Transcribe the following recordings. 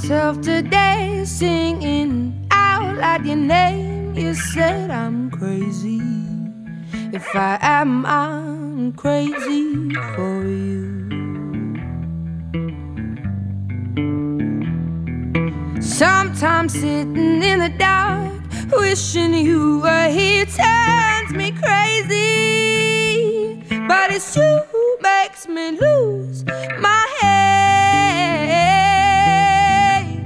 myself today, singing out loud your name. You said I'm crazy. If I am, I'm crazy for you. Sometimes sitting in the dark, wishing you were here, turns me crazy. But it's you who makes me lose my head.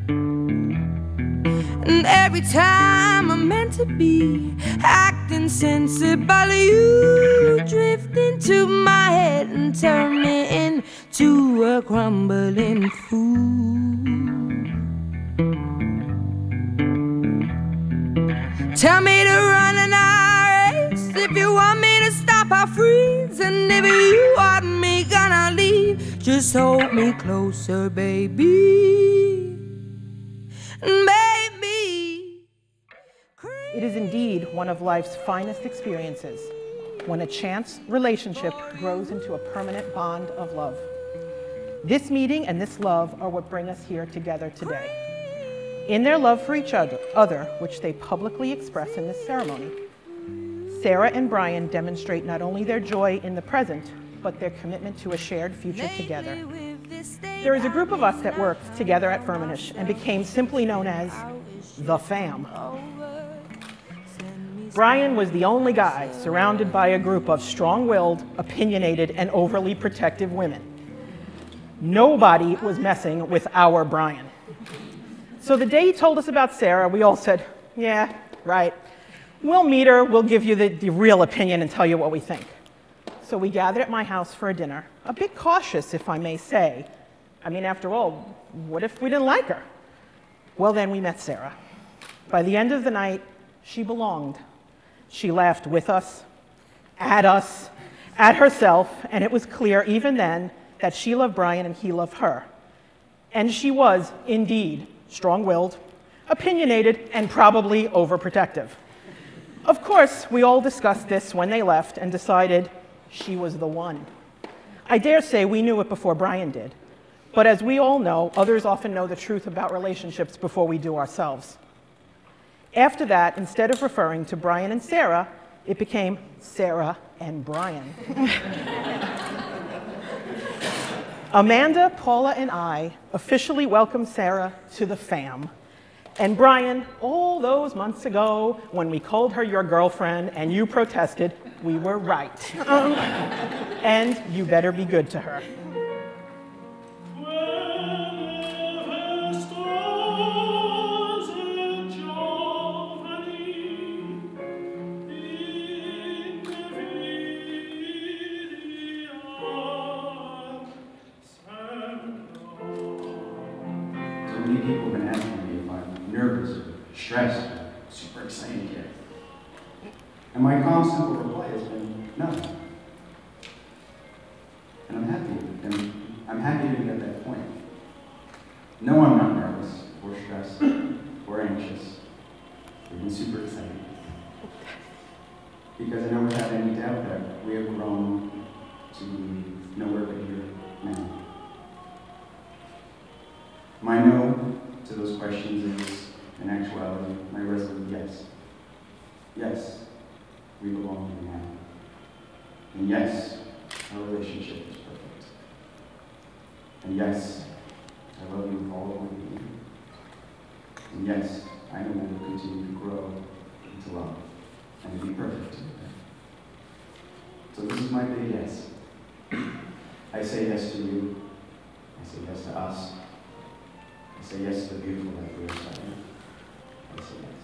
And every time I'm meant to be acting sensible, you drift into my head and turn me into a crumbling fool. Tell me to run an race. If you want me to stop, I'll freeze. And if you want me gonna leave, just hold me closer, baby. Baby. It is indeed one of life's finest experiences when a chance relationship grows into a permanent bond of love. This meeting and this love are what bring us here together today. In their love for each other, which they publicly express in this ceremony, Sarah and Brian demonstrate not only their joy in the present, but their commitment to a shared future together. There is a group of us that worked together at Firmenich and became simply known as the fam. Brian was the only guy surrounded by a group of strong-willed, opinionated, and overly protective women. Nobody was messing with our Brian. So the day he told us about Sarah, we all said, yeah, right. We'll meet her, we'll give you the real opinion and tell you what we think. So we gathered at my house for a dinner, a bit cautious, if I may say. I mean, after all, what if we didn't like her? Well, then we met Sarah. By the end of the night, she belonged. She laughed with us, at herself, and it was clear even then that she loved Brian and he loved her. And she was, indeed, strong-willed, opinionated, and probably overprotective. Of course, we all discussed this when they left and decided she was the one. I dare say we knew it before Brian did. But as we all know, others often know the truth about relationships before we do ourselves. After that, instead of referring to Brian and Sarah, it became Sarah and Brian. Amanda, Paula, and I officially welcomed Sarah to the fam. And Brian, all those months ago, when we called her your girlfriend and you protested, we were right. And you better be good to her. Many people have been asking me if I'm nervous, or stressed, or super excited yet. And my calm, simple reply has been no. And I'm happy to be at that point. No, I'm not nervous, or stressed, or anxious, or even super excited. Because I know without any doubt that we have grown to nowhere but here now. My no to those questions is, in actuality, my resolute yes. Yes, we belong here now. And yes, our relationship is perfect. And yes, I love you with all of my being. And yes, I know we will continue to grow into love and to be perfect together. So this is my big yes. I say yes to you. I say yes to us. I say yes to the beautiful life we are starting. I say yes.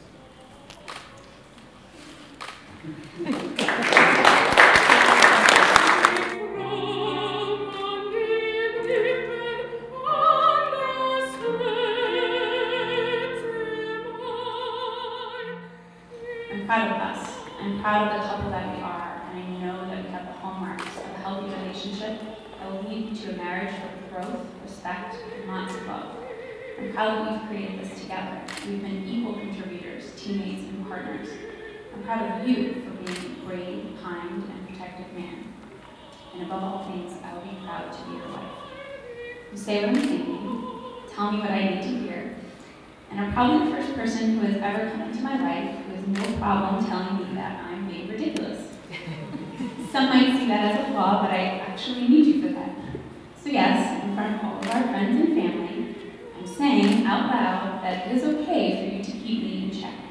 I'm proud of us. I'm proud of the couple that we are, and I know that we have the hallmarks of a healthy relationship that will lead to a marriage with growth, respect, and lots of love. I'm proud that we've created this together. We've been equal contributors, teammates, and partners. I'm proud of you for being a brave, kind, and protective man. And above all things, I will be proud to be your wife. You say what I'm thinking. tell me what I need to hear. And I'm probably the first person who has ever come into my life who has no problem telling me that I'm being ridiculous. Some might see that as a flaw, but I actually need you for that. So yes, in front of all of our friends and family, I'm saying out loud that it is okay for you to keep me in check.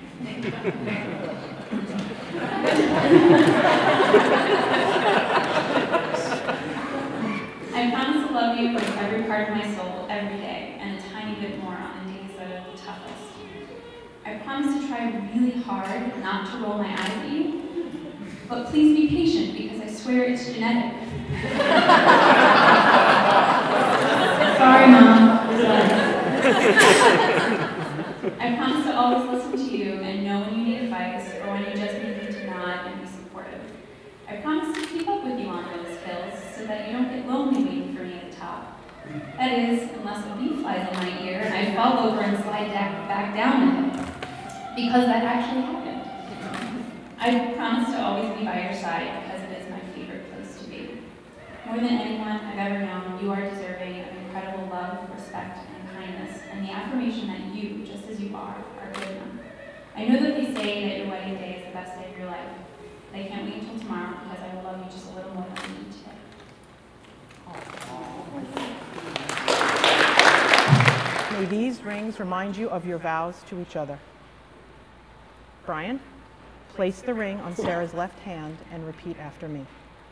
I promise to love you with every part of my soul every day, and a tiny bit more on the days that are the toughest. I promise to try really hard not to roll my eyes at you, but please be patient because I swear it's genetic. Sorry, Mom. I promise to always listen to you and know when you need advice or when you just need me to nod and be supportive. I promise to keep up with you on those hills so that you don't get lonely waiting for me at the top. That is, unless a bee flies in my ear and I fall over and slide back down the hill. Because that actually happened. I promise to always be by your side because it is my favorite place to be. More than anyone I've ever known, you are deserving of incredible love, respect, and kindness, and the affirmation that you, just as you are good enough. I know that they say that your wedding day is the best day of your life. But I can't wait until tomorrow because I will love you just a little more than I do today. May these rings remind you of your vows to each other. Brian, place the ring on Sarah's left hand and repeat after me.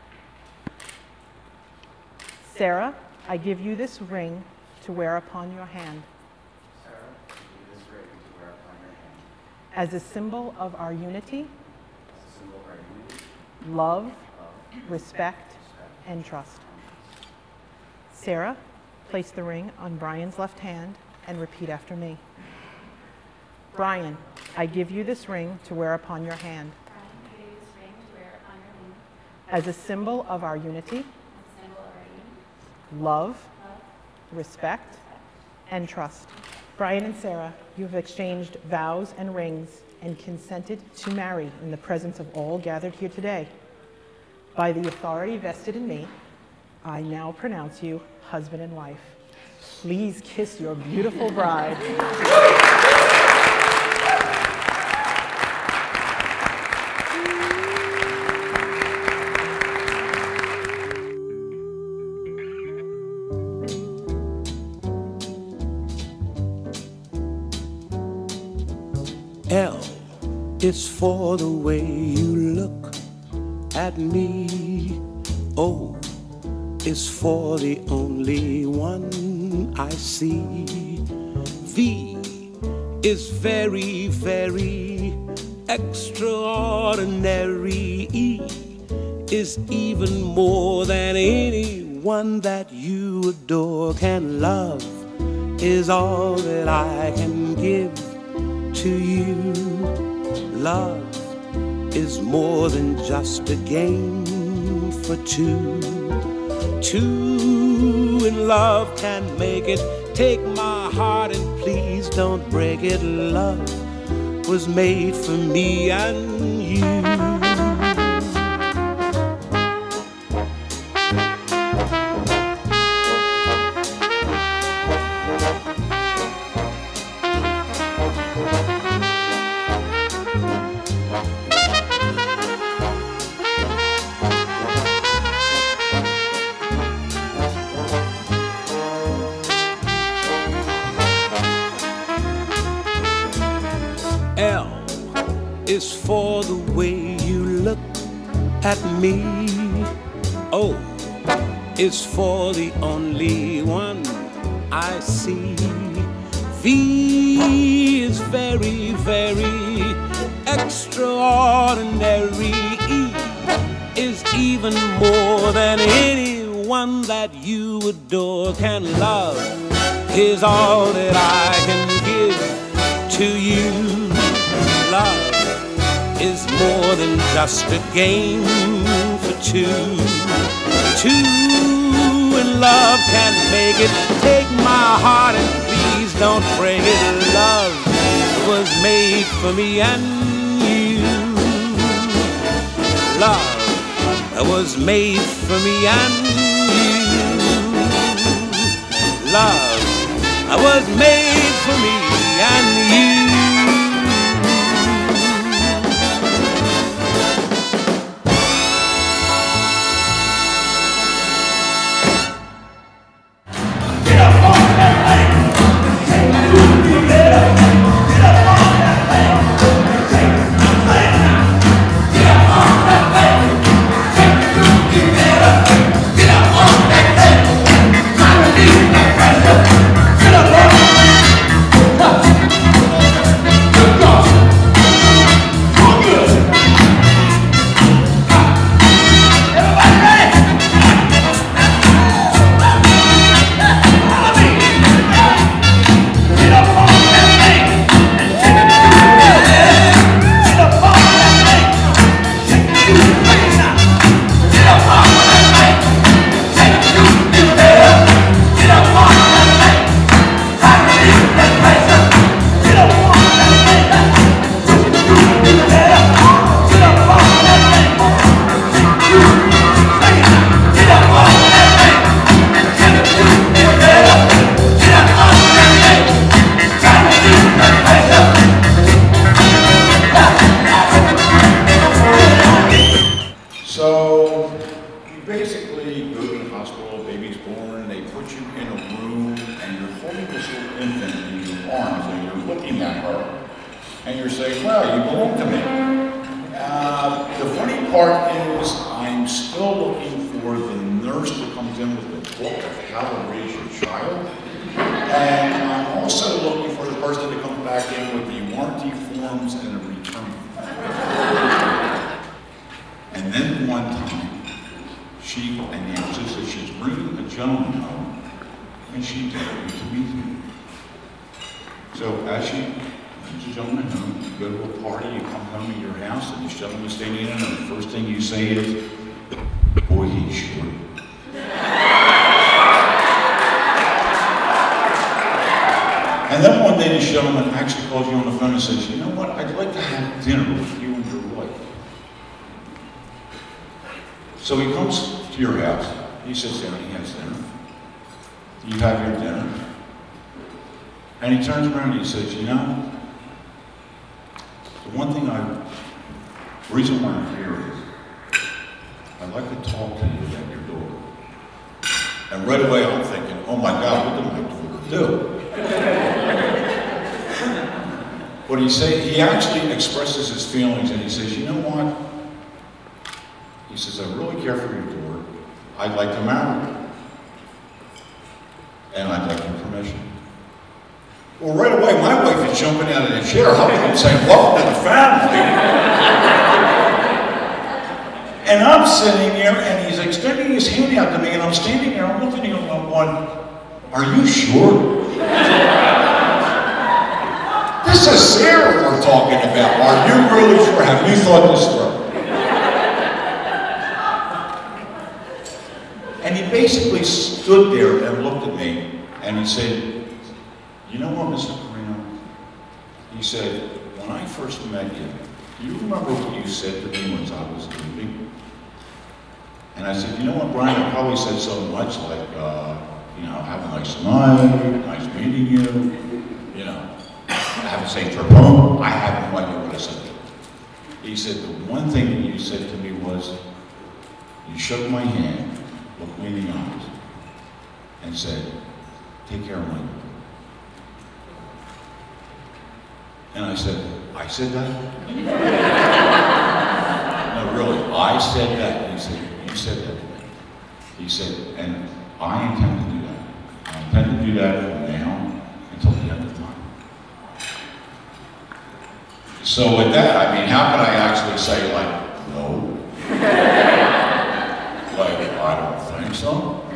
Sarah, I give you this ring to wear upon your hand. Sarah, I give you this ring to wear upon your hand. As a symbol of our unity, As a symbol of our unity, love, respect, and trust. Sarah, place the ring on Brian's left hand and repeat after me. Brian, I give you this ring to wear upon your hand. Brian, I give you this ring to wear upon your hand. As a symbol of our unity, As a symbol of our unity, love, love, respect, and trust. Brian and Sarah, you have exchanged vows and rings and consented to marry in the presence of all gathered here today. By the authority vested in me, I now pronounce you husband and wife. Please kiss your beautiful bride. L is for the way you look at me. O is for the only one I see. V is very, very extraordinary. E is even more than anyone that you adore can love, is all that I can give to you. Love is more than just a game for two. Two in love can make it. Take my heart and please don't break it. Love was made for me and you. L is for the way you look at me. O is for the only one I see. V is very, very extraordinary. E is even more than anyone that you adore can love, is all that I can give to you. Love is more than just a game for two. Two in love can't make it. Take my heart and please don't break it. Love was made for me and you. Love was made for me and you. Love was made for me and you. So he comes to your house, he sits down, he has dinner. You have your dinner. And he turns around and he says, you know, the reason why I'm here is, I'd like to talk to you about your daughter. And right away I'm thinking, oh my God, what did my daughter do? But he actually expresses his feelings and he says, you know what? He says, I really care for your daughter. I'd like to marry her. And I'd like your permission. Well, right away, my wife is jumping out of the chair, hugging and saying, welcome to the family. And I'm sitting there, and he's extending his hand out to me, and I'm standing there, I'm looking at him, I'm going, are you sure? This is Sarah we're talking about. Are you really sure? Have you thought this through? And he basically stood there and looked at me, and he said, you know what, Mr. Carino? He said, when I first met you, do you remember what you said to me when I was leaving? And I said, you know what, Brian, I probably said so much, like, you know, have a nice night, nice meeting you, you know, have a safe trip home. I have no idea what I said. He said, the one thing that you said to me was, you shook my hand, looked me in the eyes, and said, take care of my daughter. And I said that? No, really, I said that. And he said, you said that to me. He said, and I intend to do that. I intend to do that from now until the end of time. So with that, I mean, how can I actually say, like, no? Like, I don't think so.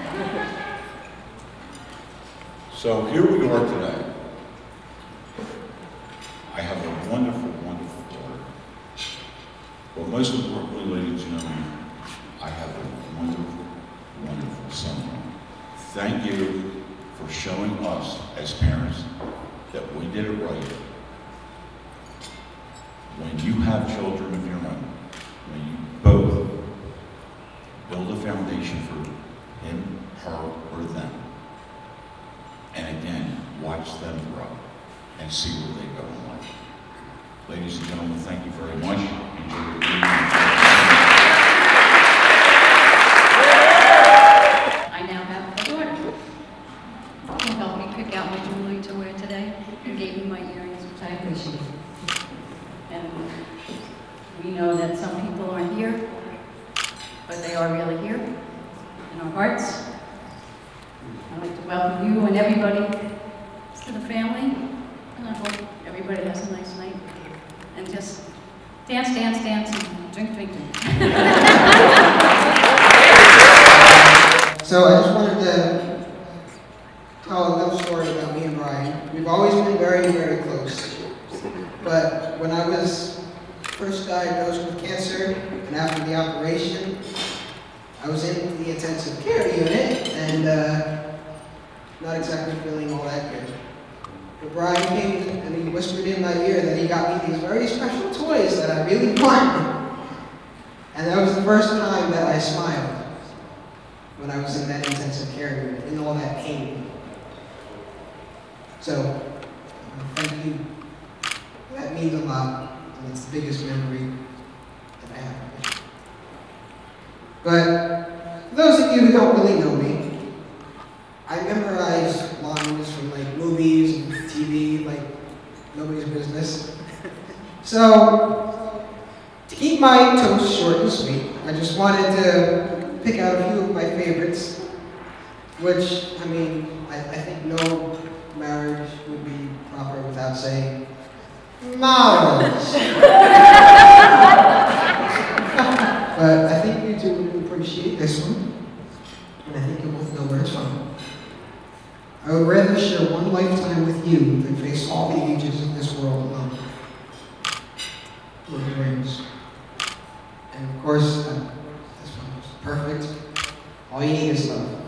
So here we are today. I have a wonderful, wonderful daughter. But most importantly, ladies and gentlemen, I have a wonderful, wonderful son. Thank you for showing us as parents that we did it right. When you have children of your own, when you both build a foundation for him, her, or them. And again, why watch them grow and see where they go in life. Ladies and gentlemen, thank you very much. Enjoy your evening. I now have a daughter who helped me pick out my jewelry to wear today and gave me my earrings, which I appreciate. And we know that some people aren't here, but they are really here in our hearts. I'd like to welcome you and everybody to the family, and I hope everybody has a nice night. And just dance, dance, dance, and drink, drink, drink. So I just wanted to tell a little story about me and Brian. We've always been very, very close. But when I was first diagnosed with cancer and after the operation, I was in the intensive care unit and not exactly feeling all that good. But Brian came and he whispered in my ear that he got me these very special toys that I really wanted. And that was the first time that I smiled when I was in that intensive care unit, in all that pain. So, thank you. That means a lot, and it's the biggest memory that I have. But for those of you who don't really know me, I memorize lines from like movies and TV like nobody's business. So, to keep my toast short and sweet, I just wanted to pick out a few of my favorites, which, I mean, I think no marriage would be proper without saying, marvelous. But I think you two would appreciate this one, and I think you both know where it's from. I would rather share one lifetime with you than face all the ages of this world alone. Lord of the Rings. And of course, this one was perfect. All you need is love.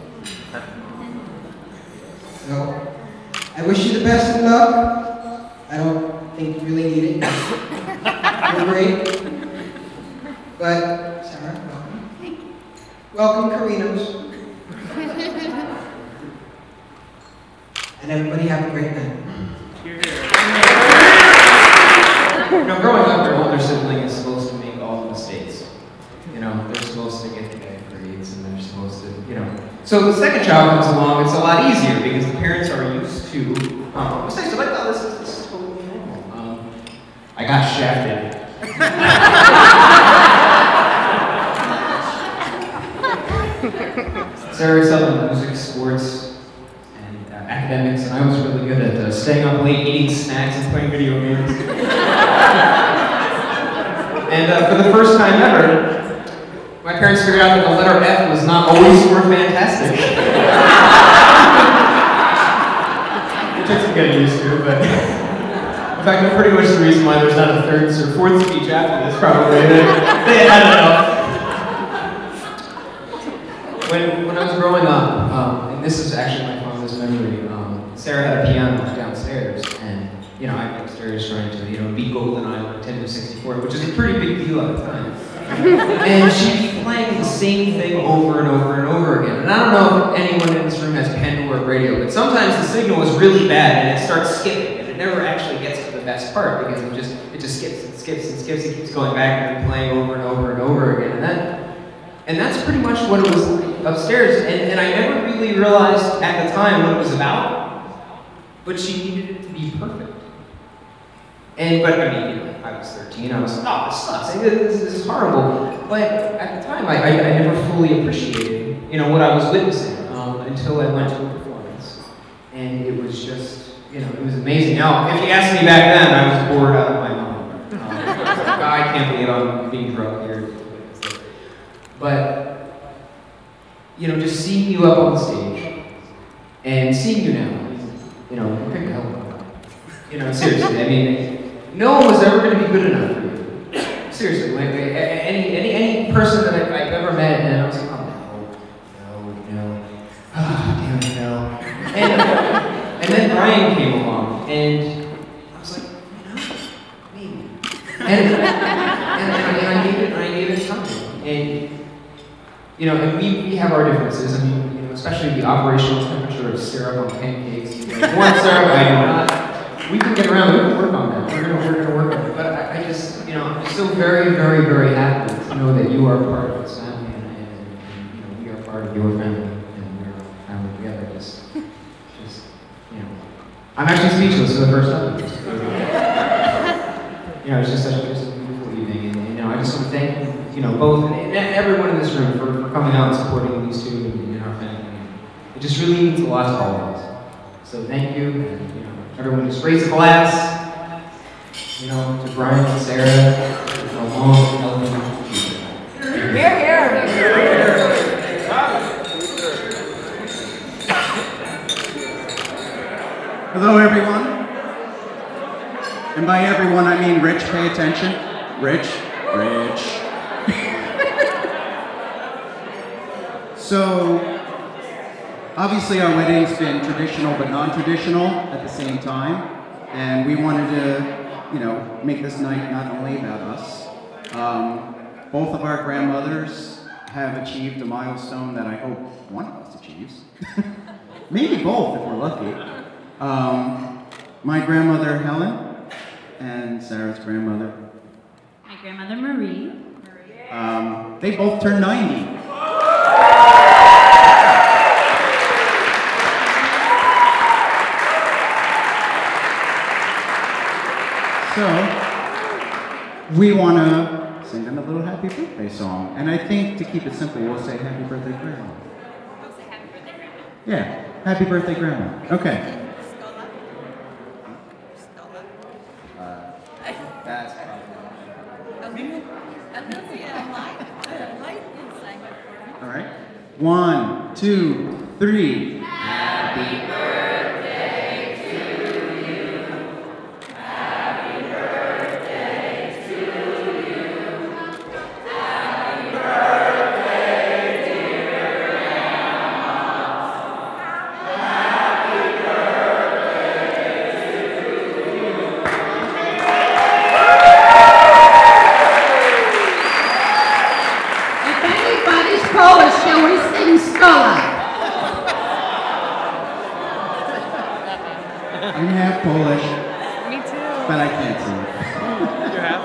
So, I wish you the best of luck. I don't think you really need it. You're great. But, Sarah, welcome. Welcome, Carinos. And everybody have a great night. You know, growing up, your older sibling is supposed to make all the mistakes. You know, they're supposed to get the bad grades, and they're supposed to, you know. So the second child comes along, it's a lot easier because the parents are used to mistakes. So like, oh, this is totally normal. I got shafted. Sarah excelled in music, sports, and academics, and I was really good at staying up late, eating snacks, and playing video games. And for the first time ever, my parents figured out that the letter F was not always for fantastic. It took some getting used to, but in fact, I'm pretty much the reason why there's not a third or fourth speech after this, probably. They had enough. When I was growing up, and this is actually my fondest memory, Sarah had a piano downstairs, and you know, I'd be upstairs trying to, you know, beat GoldenEye or Nintendo 64, which is a pretty big deal at the time. And she'd be playing the same thing over and over and over again. And I don't know if anyone in this room has Pandora radio, but sometimes the signal is really bad and it starts skipping, and it never actually gets to the best part because it just skips and skips and skips. It keeps going back and playing over and over and over again. And that's pretty much what it was like upstairs. And I never really realized at the time what it was about, but she needed it to be perfect. But I mean, you know, I was 13, I was like, oh, this sucks, this is horrible. But at the time, I never fully appreciated, you know, what I was witnessing until I went to a performance. And it was just, you know, it was amazing. Now, if you asked me back then, I was bored out of my mind. I can't believe I'm being drugged here. But, you know, just seeing you up on the stage, and seeing you now, you know, pick a hell of a guy. You know, seriously, I mean, no one was ever going to be good enough for you. Seriously, like, any person that I've ever met, and I was like, oh, no, damn it, no. And then Brian came along, and I was like, you know, maybe. And I gave it time. And, you know, and we have our differences. I mean, you know, especially the operational temperature of syrup on pancakes. You like, warm syrup, I do not. We can get around, we can work on that. We're gonna work on it. But I just, I'm still very, very, very happy to know that you are part of this family, and we are part of your family, and we're a family together. I'm actually speechless for the first time. It's just such a beautiful evening, and I just want to thank both and everyone in this room for coming out and supporting these two and our family. It just really means a lot to all of us. So thank you, and everyone just raise a glass, to Brian and Sarah for a long, healthy future. Here, here. Hello, everyone. And by everyone, I mean Rich. Pay attention. Rich. So, obviously our wedding's been traditional but non-traditional at the same time. And we wanted to, make this night not only about us. Both of our grandmothers have achieved a milestone that I hope one of us achieves. Maybe both if we're lucky. My grandmother, Helen, and Sarah's grandmother. My grandmother, Marie. They both turned 90. So, we want to sing them a little happy birthday song. And I think to keep it simple, we'll say happy birthday, Grandma. I'll say happy birthday, Grandma. Yeah, happy birthday, Grandma. Okay. That's all right. 1, 2, 3. Happy birthday to you. Happy birthday to you. Happy birthday, dear Grandma. Happy birthday to you. If anybody's Polish, shall we sing Skola? I'm half Polish, Me too. but I can't sing. You're half?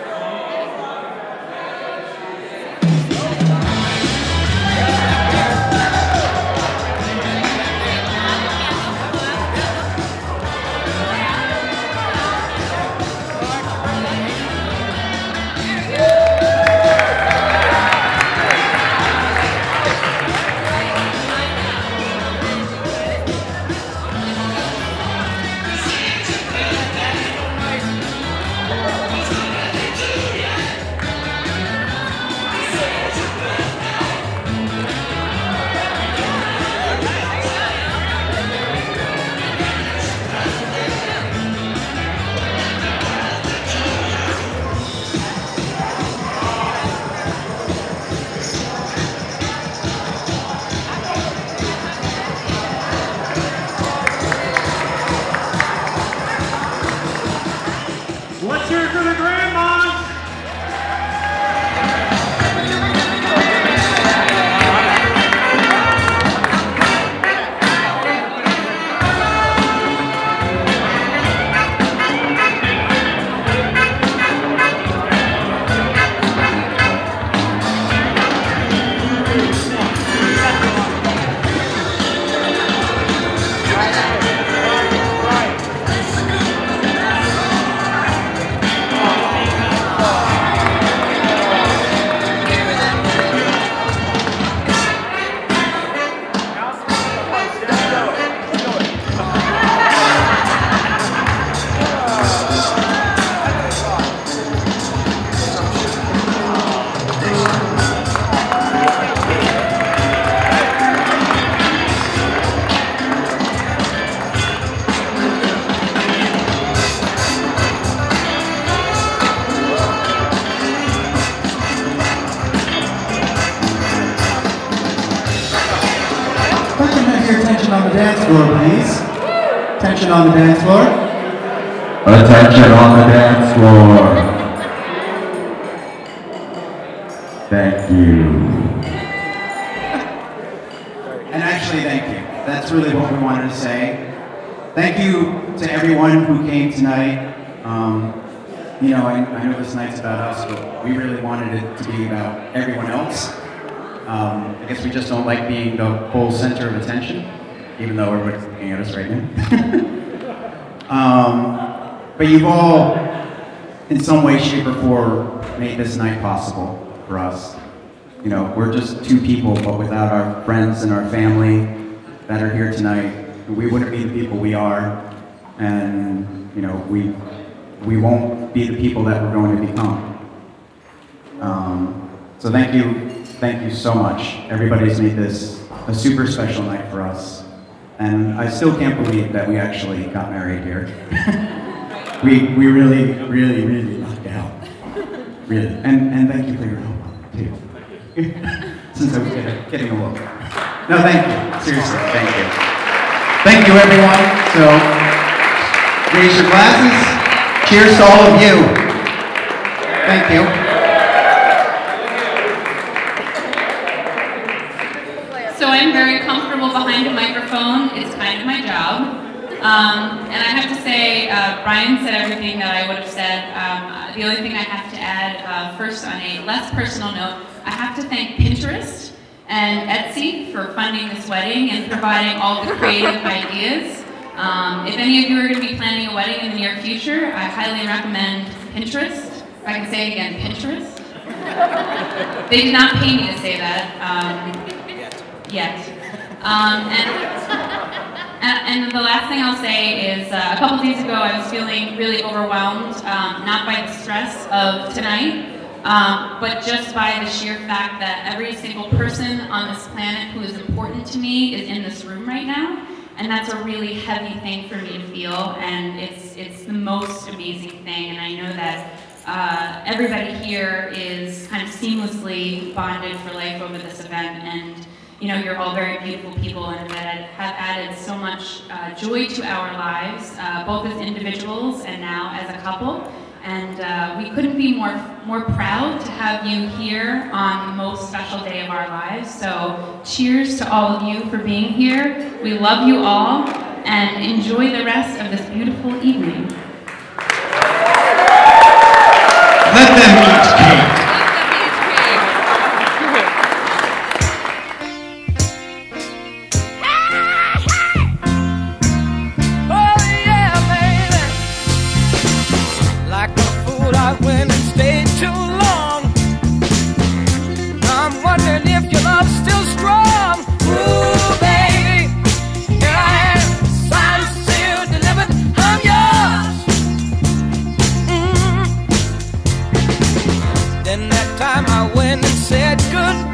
Let's hear it for the grandmas! Attention on the dance floor, please. Attention on the dance floor. Attention on the dance floor. Thank you. And that's really what we wanted to say. Thank you to everyone who came tonight. You know, I know this night's about us, but we really wanted it to be about everyone else. I guess we just don't like being the whole center of attention, even though everybody's looking at us right now. But you've all, in some way, shape, or form, made this night possible for us. You know, we're just two people, but without our friends and our family that are here tonight, we wouldn't be the people we are, and you know, we won't be the people that we're going to become. So thank you so much. Everybody's made this a super special night for us, and I still can't believe that we actually got married here. we really, really, really lucked out, really. And thank you for your help too. Since I was getting a look. No, thank you. Seriously, thank you. Thank you, everyone. So, raise your glasses. Cheers to all of you. Thank you. So I'm very comfortable behind a microphone. It's kind of my job. And I have to say, Brian said everything that I would have said. The only thing I have to add, first on a less personal note, I have to thank Pinterest and Etsy for funding this wedding and providing all the creative ideas. If any of you are going to be planning a wedding in the near future, I highly recommend Pinterest. If I can say it again, Pinterest. They did not pay me to say that yet. And the last thing I'll say is a couple days ago I was feeling really overwhelmed, not by the stress of tonight, but just by the sheer fact that every single person on this planet who is important to me is in this room right now. And that's a really heavy thing for me to feel, and it's the most amazing thing. And I know that everybody here is kind of seamlessly bonded for life over this event, and you know, you're all very beautiful people and that have added so much joy to our lives, both as individuals and now as a couple. And we couldn't be more proud to have you here on the most special day of our lives. So cheers to all of you for being here. We love you all, and enjoy the rest of this beautiful evening. Let them eat cake. Then that time I went and said goodbye.